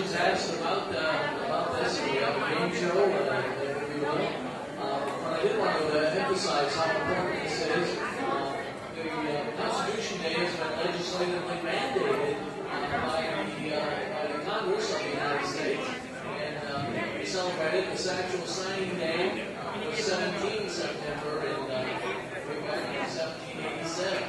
was asked about this. We have a game show, if you will. But I did want to emphasize how important this is. The Constitution Day has been legislatively mandated by the Congress of the United States. And we celebrated this actual signing day was 17 September in 1787.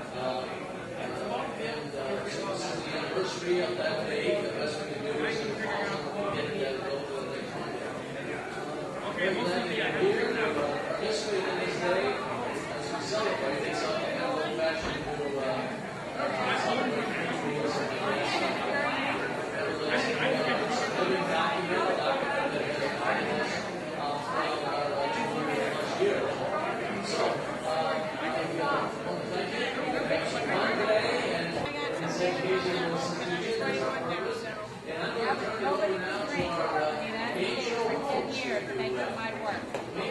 So this is the anniversary of that day. The best we can do is to get that vote for the next one. We're glad that you're here to participate in this day as we celebrate this old-fashioned living document that has from 200+ years. So, I want to thank you. Have some fun today and say peace and institution is our purpose. And I'm going to turn it over now to our game show host. Thank you for my work.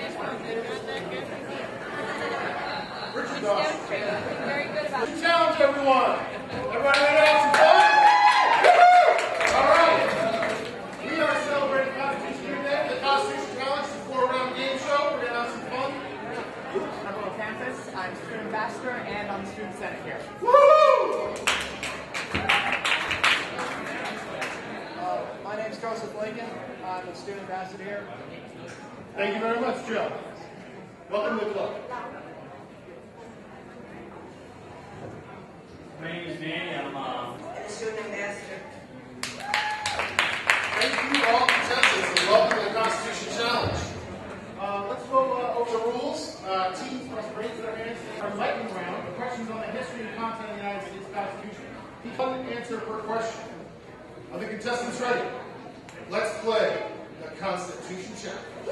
Richard Dawson. Very good about it. Challenge, everyone. Everybody ready to have some fun? All right. We are celebrating Constitution Day. The Constitution Challenge is a 4-round game show. We're going to have some fun. I'm on campus. I'm student ambassador and on the student senate here. Woo! My name's Joseph Lincoln. I'm a student ambassador here. Thank you very much, Joe. Welcome to the club. My name is Manny. I'm a student ambassador. Thank you all contestants and welcome to the Constitution Challenge. Let's go over the rules. Teams must raise their hands for a lightning round. The questions on the history and content of the United States Constitution. Each one answer per question. Are the contestants ready? Let's play the Constitution Challenge.